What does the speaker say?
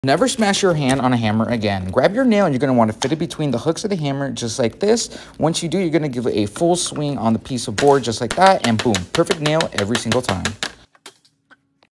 Never smash your hand on a hammer again. Grab your nail and you're going to want to fit it between the hooks of the hammer just like this. Once you do, you're going to give it a full swing on the piece of board just like that, and boom, perfect nail every single time.